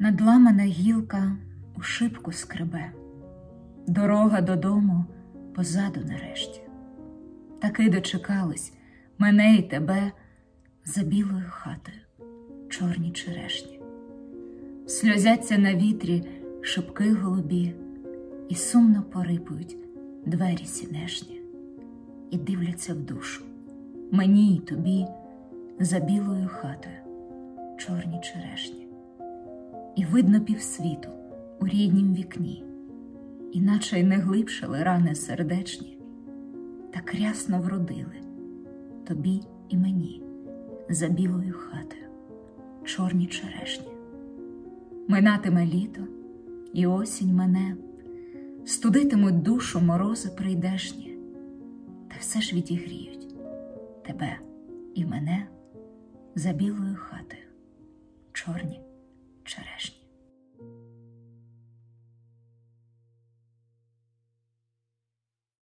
Надламана гілка у шибку скребе, дорога додому позаду нарешті. Таки дочекались мене й тебе за білою хатою чорні черешні. Сльозяться на вітрі шибки голубі, і сумно порипують двері сінешні, і дивляться в душу мені й тобі за білою хатою чорні черешні. І видно півсвіту у ріднім вікні, іначе й не глибшили рани сердечні, так рясно вродили тобі і мені за білою хатою чорні черешні. Минатиме літо, і осінь мене, студитимуть душу морози прийдешні, та все ж відігріють тебе і мене за білою хатою чорні